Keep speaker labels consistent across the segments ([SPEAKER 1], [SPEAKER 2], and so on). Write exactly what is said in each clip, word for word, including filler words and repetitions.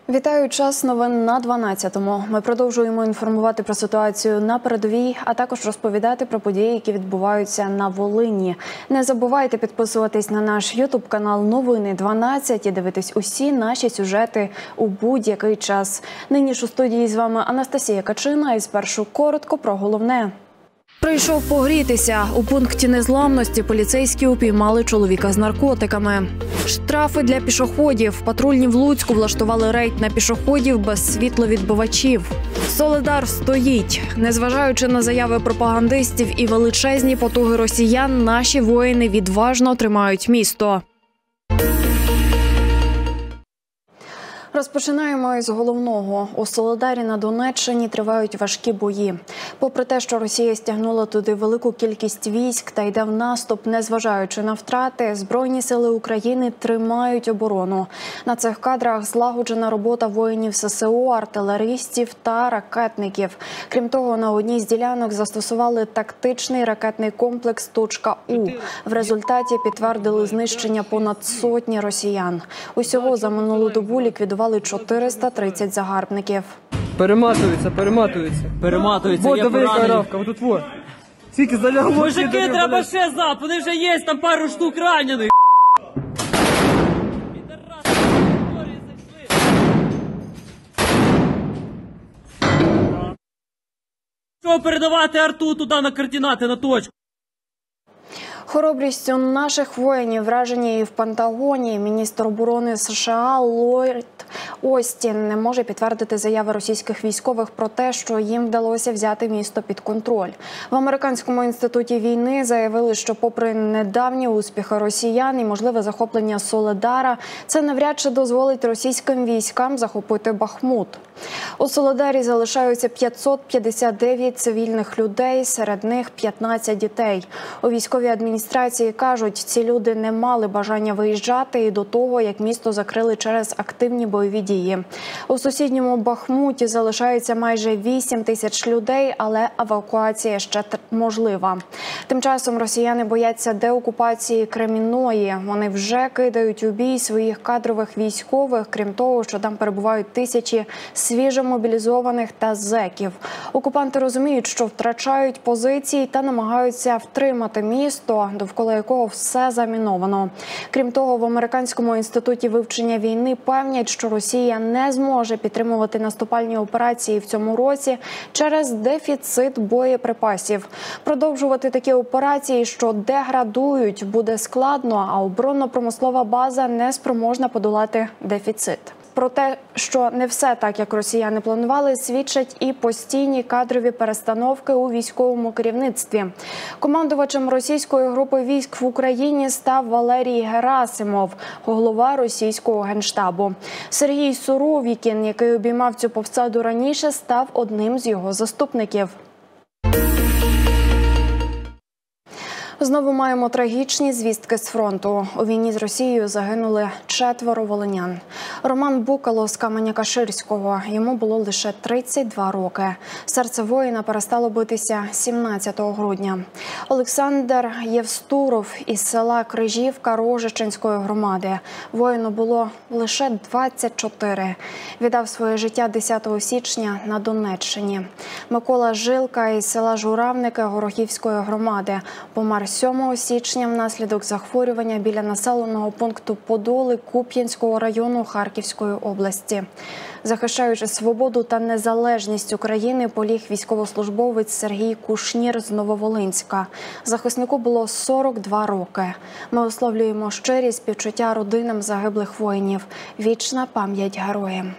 [SPEAKER 1] Вітаю, час новин на дванадцятому. Ми продовжуємо інформувати про ситуацію на передовій, а також розповідати про події, які відбуваються на Волині. Не забувайте підписуватись на наш ютуб-канал «Новини дванадцять» і дивитись усі наші сюжети у будь-який час. Нині ж у студії з вами Анастасія Качина і спершу коротко про головне. Прийшов погрітися. У пункті незламності поліцейські упіймали чоловіка з наркотиками. Штрафи для пішоходів. Патрульні в Луцьку влаштували рейд на пішоходів без світловідбивачів. Солидар стоїть. Незважаючи на заяви пропагандистів і величезні потуги росіян, наші воїни відважно тримають місто. Розпочинаємо із головного. У Солидарі на Донеччині тривають важкі бої. Попри те, що Росія стягнула туди велику кількість військ та йде в наступ, незважаючи на втрати, Збройні сили України тримають оборону. На цих кадрах злагоджена робота воїнів ССО, артилеристів та ракетників. Крім того, на одній з ділянок застосували тактичний ракетний комплекс «Точка У». В результаті підтвердили знищення понад сотні росіян. Усього за минулу добу ліквідували чотириста тридцять загарбників.
[SPEAKER 2] Перематується, перематується.
[SPEAKER 3] Перематується, є
[SPEAKER 2] поранені.
[SPEAKER 3] поранені.
[SPEAKER 2] Вот тут вот. Скільки залягло.
[SPEAKER 3] Мужики, треба ще зап, вони вже є, там пару штук ранених. Що передавати арту туди на координати, на точку?
[SPEAKER 1] Хоробрістю наших воїнів вражені і в Пентагоні. Міністр оборони США Ллойд Остін не може підтвердити заяви російських військових про те, що їм вдалося взяти місто під контроль. В Американському інституті війни заявили, що попри недавні успіхи росіян і можливе захоплення Солидара, це навряд чи дозволить російським військам захопити Бахмут. У Солидарі залишаються п'ятсот п'ятдесят дев'ять цивільних людей, серед них п'ятнадцять дітей. У військовій адміністрації кажуть, ці люди не мали бажання виїжджати і до того, як місто закрили через активні бойові дії. У сусідньому Бахмуті залишається майже вісім тисяч людей, але евакуація ще можлива. Тим часом росіяни бояться деокупації Кремінної. Вони вже кидають у бій своїх кадрових військових, крім того, що там перебувають тисячі свіжомобілізованих та зеків. Окупанти розуміють, що втрачають позиції та намагаються втримати місто, довкола якого все заміновано. Крім того, в Американському інституті вивчення війни певнять, що Росія не зможе підтримувати наступальні операції в цьому році через дефіцит боєприпасів. Продовжувати такі операції, що деградують, буде складно, а оборонно-промислова база не спроможна подолати дефіцит. Про те, що не все так, як росіяни планували, свідчать і постійні кадрові перестановки у військовому керівництві. Командувачем російської групи військ в Україні став Валерій Герасимов, голова російського генштабу. Сергій Суровікін, який обіймав цю посаду раніше, став одним з його заступників. Знову маємо трагічні звістки з фронту. У війні з Росією загинули четверо волинян. Роман Букало з Каменя-Каширського. Йому було лише тридцять два роки. Серце воїна перестало битися сімнадцятого грудня. Олександр Євстуров із села Крижівка Рожичинської громади. Воїну було лише двадцять чотири. Віддав своє життя десятого січня на Донеччині. Микола Жилка із села Журавники Горохівської громади помер сьомого січня внаслідок захворювання біля населеного пункту Подоли Куп'янського району Харківської області. Захищаючи свободу та незалежність України, поліг військовослужбовець Сергій Кушнір з Нововолинська. Захиснику було сорок два роки. Ми висловлюємо щирі співчуття родинам загиблих воїнів. Вічна пам'ять героям.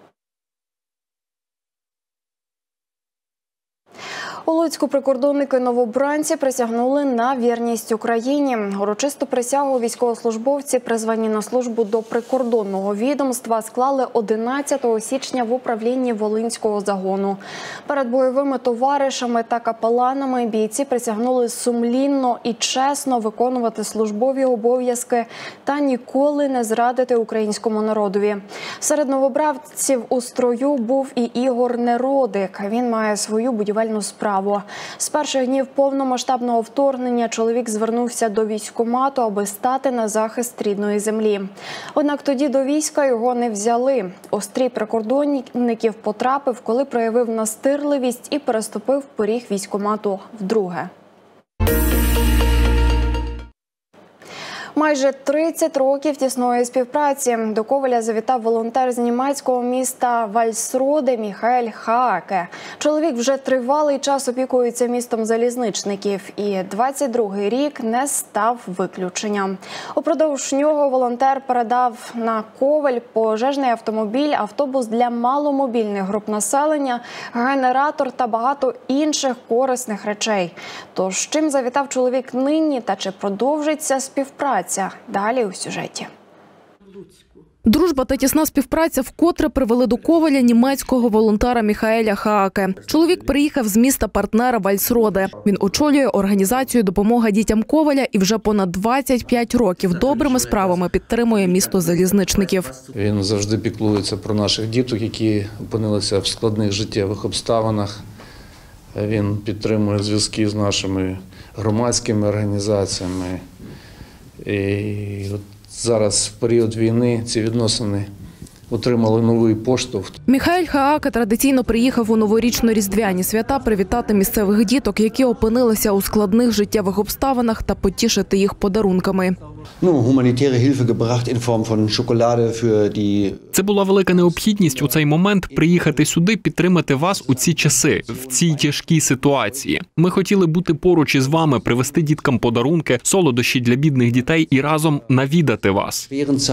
[SPEAKER 1] У Луцьку прикордонники-новобранці присягнули на вірність Україні. Урочисту присягу військовослужбовці, призвані на службу до прикордонного відомства, склали одинадцятого січня в управлінні Волинського загону. Перед бойовими товаришами та капеланами бійці присягнули сумлінно і чесно виконувати службові обов'язки та ніколи не зрадити українському народові. Серед новобранців у строю був і Ігор Неродик. Він має свою будівельну справу. заяву. З перших днів повномасштабного вторгнення чоловік звернувся до військкомату, аби стати на захист рідної землі. Однак тоді до війська його не взяли. У стрій прикордонників потрапив, коли проявив настирливість і переступив поріг військкомату вдруге. Майже тридцять років тісної співпраці. До Ковеля завітав волонтер з німецького міста Вальсроде Міхаель Хааке. Чоловік вже тривалий час опікується містом залізничників, і двадцять другий рік не став виключенням. Упродовж нього волонтер передав на Ковель пожежний автомобіль, автобус для маломобільних груп населення, генератор та багато інших корисних речей. Тож, чим завітав чоловік нині та чи продовжиться співпраця? Далі у сюжеті.
[SPEAKER 4] Дружба та тісна співпраця вкотре привели до Ковеля німецького волонтера Міхаеля Хааке. Чоловік приїхав з міста-партнера Вальсроде. Він очолює організацію «Допомога дітям Ковеля» і вже понад двадцять п'ять років добрими справами підтримує місто залізничників.
[SPEAKER 5] Він завжди піклується про наших діток, які опинилися в складних життєвих обставинах. Він підтримує зв'язки з нашими громадськими організаціями. І от зараз, в період війни, ці відносини отримали новий поштовх.
[SPEAKER 4] Міхаель Хааке традиційно приїхав у новорічно-різдвяні свята привітати місцевих діток, які опинилися у складних життєвих обставинах, та потішити їх подарунками.
[SPEAKER 6] Ну, гуманітарна Hilfe gebracht in Form von Schokolade für die...
[SPEAKER 7] Це була велика необхідність у цей момент приїхати сюди, підтримати вас у ці часи, в цій тяжкій ситуації. Ми хотіли бути поруч із вами, привезти діткам подарунки, солодощі для бідних дітей і разом навідати вас.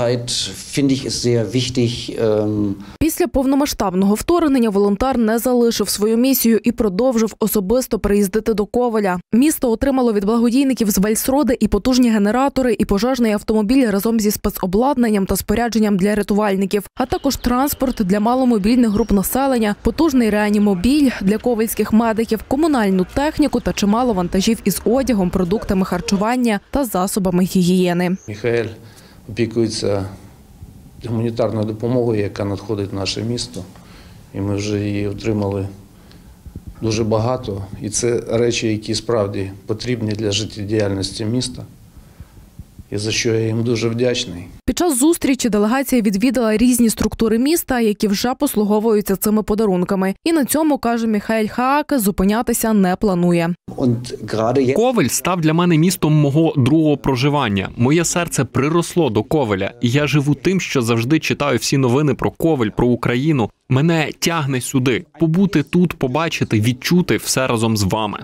[SPEAKER 4] Після повномасштабного вторгнення волонтер не залишив свою місію і продовжив особисто приїздити до Ковеля. Місто отримало від благодійників з Вальсроде і потужні генератори, і пожежний автомобіль разом зі спецобладнанням та спорядженням для рятувальників, а також транспорт для маломобільних груп населення, потужний реанімобіль для ковельських медиків, комунальну техніку та чимало вантажів із одягом, продуктами харчування та засобами гігієни.
[SPEAKER 5] Міхаель опікується гуманітарною допомогою, яка надходить в наше місто. І ми вже її отримали дуже багато. І це речі, які справді потрібні для життєдіяльності міста. І за що я їм дуже вдячний.
[SPEAKER 4] Під час зустрічі делегація відвідала різні структури міста, які вже послуговуються цими подарунками. І на цьому, каже Міхаель Хааке, зупинятися не планує.
[SPEAKER 7] Ковель став для мене містом мого другого проживання. Моє серце приросло до Ковеля. І я живу тим, що завжди читаю всі новини про Ковель, про Україну. Мене тягне сюди. Побути тут, побачити, відчути все разом з вами.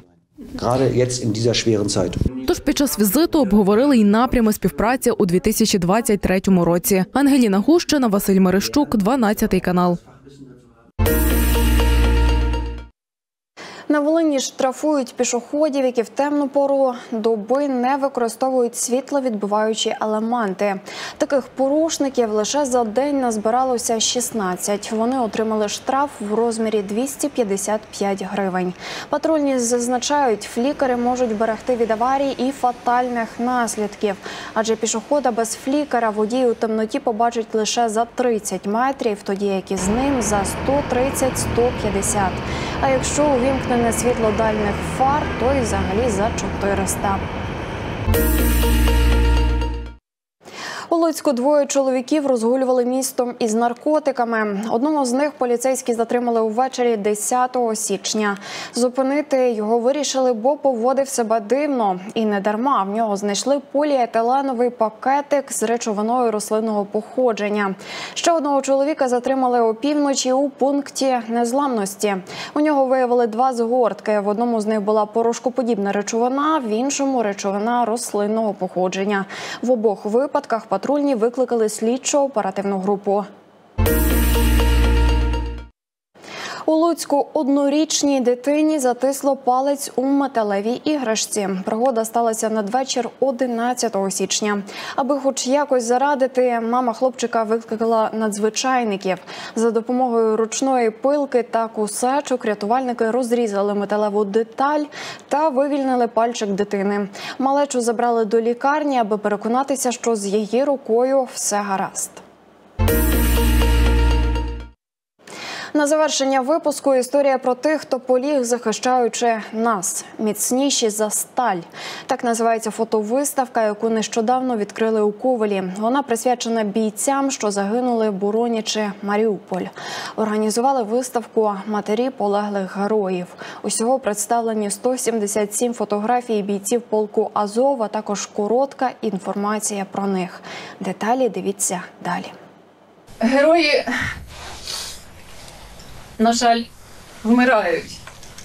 [SPEAKER 4] Тож під час візиту обговорили й напрями співпраці у дві тисячі двадцять третьому році. Ангеліна Гущина, Василь Мерещук, дванадцятий канал.
[SPEAKER 1] На Волині штрафують пішоходів, які в темну пору доби не використовують світловідбиваючі елементи. Таких порушників лише за день назбиралося шістнадцять. Вони отримали штраф в розмірі двісті п'ятдесят п'ять гривень. Патрульні зазначають, флікери можуть берегти від аварій і фатальних наслідків. Адже пішохода без флікера водій у темноті побачить лише за тридцять метрів, тоді як із ним за сто тридцять - сто п'ятдесят. А якщо увімкнене світло дальних фар, то і взагалі за чотириста. У Луцьку двоє чоловіків розгулювали містом із наркотиками. Одному з них поліцейські затримали увечері десятого січня. Зупинити його вирішили, бо поводив себе дивно. І не дарма. В нього знайшли поліетиленовий пакетик з речовиною рослинного походження. Ще одного чоловіка затримали опівночі у пункті незламності. У нього виявили два згортки. В одному з них була порошкоподібна речовина, в іншому – речовина рослинного походження. В обох випадках патрульні викликали слідчо-оперативну групу. У Луцьку однорічній дитині затисло палець у металевій іграшці. Пригода сталася надвечір одинадцятого січня. Аби хоч якось зарадити, мама хлопчика викликала надзвичайників. За допомогою ручної пилки та кусачок рятувальники розрізали металеву деталь та вивільнили пальчик дитини. Малечу забрали до лікарні, аби переконатися, що з її рукою все гаразд. На завершення випуску історія про тих, хто поліг, захищаючи нас. Міцніші за сталь. Так називається фотовиставка, яку нещодавно відкрили у Ковелі. Вона присвячена бійцям, що загинули, боронячи Маріуполь. Організували виставку матері полеглих героїв. Усього представлені сто сімдесят сім фотографій бійців полку Азов, а також коротка інформація про них. Деталі дивіться далі.
[SPEAKER 8] Герої, на жаль, вмирають.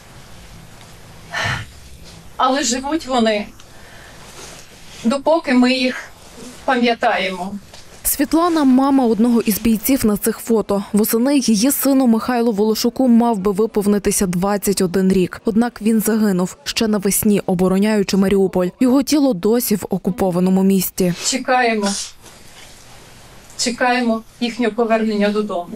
[SPEAKER 8] Але живуть вони, допоки ми їх пам'ятаємо.
[SPEAKER 4] Світлана – мама одного із бійців на цих фото. Восени її сину Михайлу Волошуку мав би виповнитися двадцять один рік. Однак він загинув ще навесні, обороняючи Маріуполь. Його тіло досі в окупованому місті.
[SPEAKER 8] Чекаємо. Чекаємо їхнього повернення додому.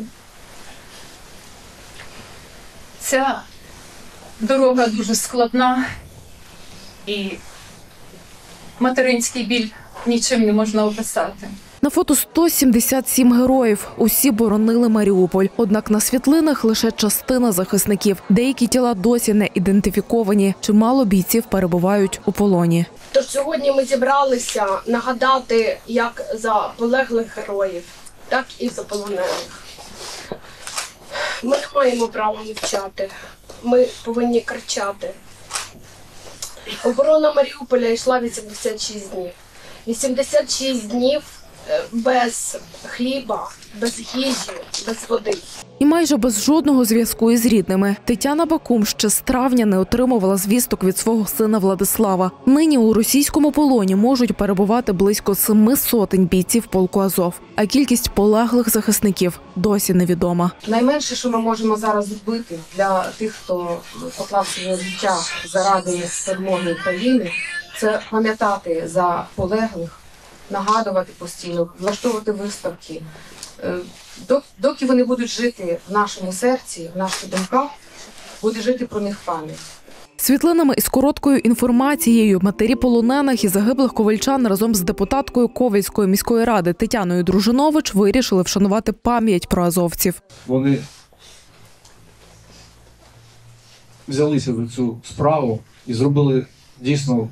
[SPEAKER 8] Ця дорога дуже складна і материнський біль нічим не можна описати.
[SPEAKER 4] На фото сто сімдесят сім героїв. Усі боронили Маріуполь. Однак на світлинах лише частина захисників. Деякі тіла досі не ідентифіковані. Чимало бійців перебувають у полоні.
[SPEAKER 9] Тож сьогодні ми зібралися нагадати як за полеглих героїв, так і за полонених. Ми не маємо права мовчати. Ми повинні кричати. Оборона Маріуполя йшла вісімдесят шість днів. вісімдесят шість днів без хліба, без їжі, без води.
[SPEAKER 4] І майже без жодного зв'язку із рідними. Тетяна Бакум ще з травня не отримувала звісток від свого сина Владислава. Нині у російському полоні можуть перебувати близько семи сотень бійців полку Азов. А кількість полеглих захисників досі невідома.
[SPEAKER 10] Найменше, що ми можемо зараз зробити для тих, хто поклав своє життя заради перемоги України, це пам'ятати за полеглих, нагадувати постійно, влаштовувати виставки. Доки вони будуть жити в нашому серці, в наших думках, буде жити про них пам'ять.
[SPEAKER 4] Світлинами із короткою інформацією матері полонених і загиблих ковальчан разом з депутаткою Ковельської міської ради Тетяною Дружинович вирішили вшанувати пам'ять про азовців.
[SPEAKER 11] Вони взялися за цю справу і зробили дійсно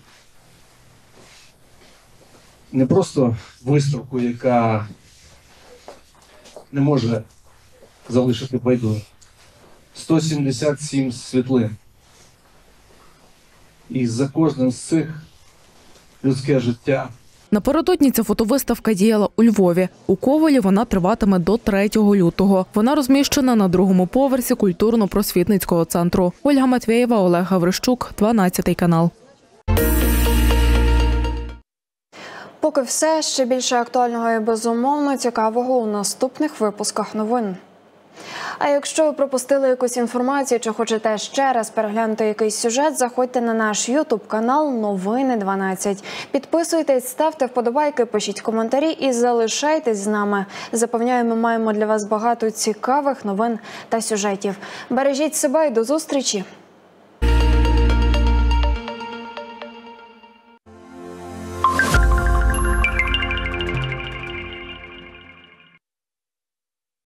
[SPEAKER 11] не просто виставку, яка не може залишити байдуже. сто сімдесят сім світлин. І за кожним з цих людське життя.
[SPEAKER 4] Напередодні ця фотовиставка діяла у Львові. У Ковелі вона триватиме до третього лютого. Вона розміщена на другому поверсі культурно-просвітницького центру. Ольга Матвєєва, Олег Гаврищук, дванадцятий канал.
[SPEAKER 1] Поки все, ще більше актуального і безумовно цікавого у наступних випусках новин. А якщо ви пропустили якусь інформацію чи хочете ще раз переглянути якийсь сюжет, заходьте на наш ютуб-канал «Новини дванадцять». Підписуйтесь, ставте вподобайки, пишіть коментарі і залишайтесь з нами. Запевняю, ми маємо для вас багато цікавих новин та сюжетів. Бережіть себе і до зустрічі!